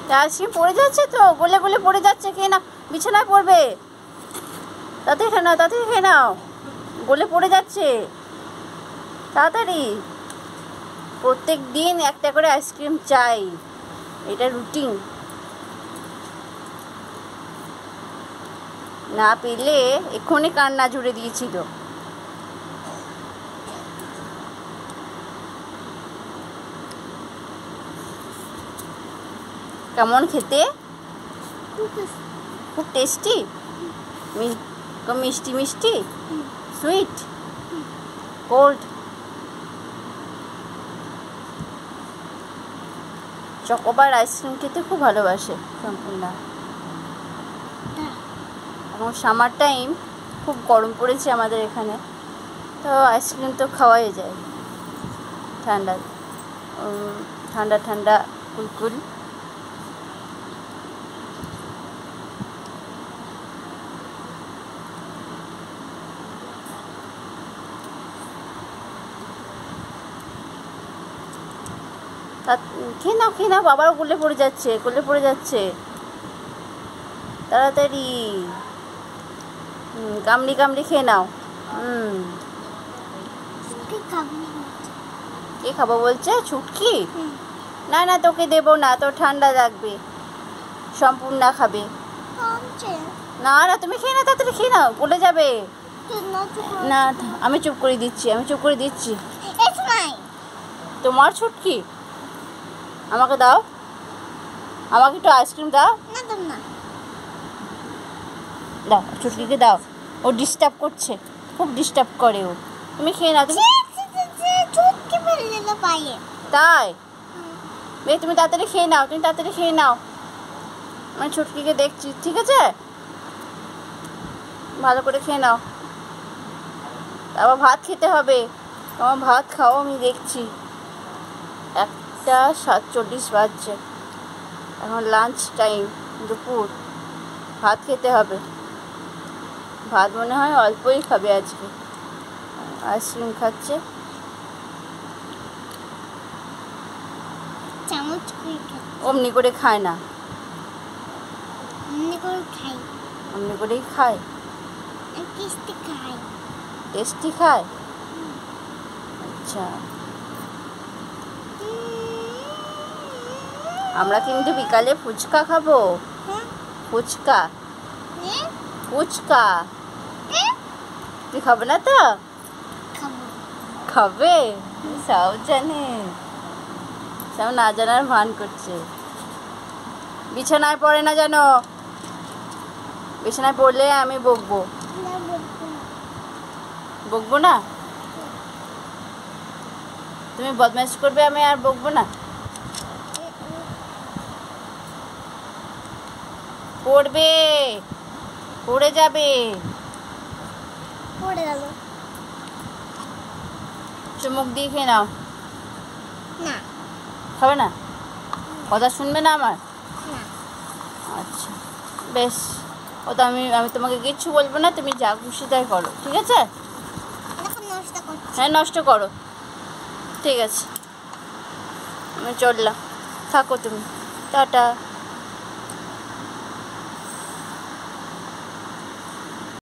Ice cream পড়ে যাচ্ছে তো, গলে গলে পড়ে যাচ্ছে, খেয়ে নাও, বিছানায় পড়বে। তাড়াতাড়ি খেয়ে নাও, তাড়াতাড়ি খেয়ে নাও, গলে পড়ে যাচ্ছে, তাড়াতাড়ি। প্রত্যেক দিন একটা করে আইসক্রিম চাই, এটা রুটিন। না পেলে এক্ষুনি কান্না জুড়ে দিয়েছিল। কেমন খেতে? খুব টেস্টি, মিষ্টি মিষ্টি, সুইট, কোল্ড। চকোবার আইসক্রিম খেতে খুব ভালোবাসে সম্পূর্ণা। এখন সামার টাইম, খুব গরম পড়েছে আমাদের এখানে, তো আইসক্রিম তো খাওয়াই যায়। ঠান্ডা ঠান্ডা ঠান্ডা কুলকুল। খেয়ে নাও, খেয়ে নাও, বাবারও গলে পড়ে যাচ্ছে, গলে পড়ে যাচ্ছে, তাড়াতাড়ি। কামড়ি কামড়ি খেয়ে নাও। কে খাবো বলছে? ছুটকি? না না, তোকে দেবো না, তোর ঠান্ডা লাগবে। সম্পূর্ণা খাবে। না না, তুমি খেয়ে নাও, তাড়াতাড়ি খেয়ে নাও, পড়ে যাবে। না, আমি চুপ করে দিচ্ছি, আমি চুপ করে দিচ্ছি। তোমার ছুটকি? আমাকে দাও, আমাকে একটু আইসক্রিম দাও। দাও, ছুটকিকে দাও, ও ডিস্টার্ব করছে, খুব ডিস্টার্ব করে ও। তুমি খেয়ে নাও। তুমি তাই? তুমি তাড়াতাড়ি খেয়ে নাও, তুমি তাড়াতাড়ি খেয়ে নাও, আমি ছুটকিকে দেখছি, ঠিক আছে? ভালো করে খেয়ে নাও, আবার ভাত খেতে হবে। আমার ভাত খাও, আমি দেখছি। 1:47 বাজছে, এখন লাঞ্চ টাইম, দুপুর, ভাত খেতে হবে। ভাত মনে হয় অল্পই খাবে আজকে, আইসক্রিম খাচ্ছে। অমনি করে খায় না, অমনি করেই খায়, টেস্টি খায়। আচ্ছা, আমরা কিন্তু বিকালে ফুচকা খাবো। ফুচকা, ফুচকা। তুই খাবে না তো? খাবে, সব জানে, সব না জানার ভান করছে। বিছানায় পড়ে না জানো, বিছানায় পড়লে আমি বকবো। বকবো না? তুমি বদমাইশ করবে, আমি আর বকবো না। পড়বে, পড়ে যাবে, পড়ে গেল। চুমুক দিয়ে খেয়ে নাও। না, খাবে না? কথা শুনবে না আমার? আচ্ছা, বেশ, ও তো আমি তোমাকে কিচ্ছু বলবো না, তুমি যা খুশি তাই করো, ঠিক আছে? হ্যাঁ, নষ্ট করো, ঠিক আছে, আমি চললাম, থাকো তুমি, টাটা।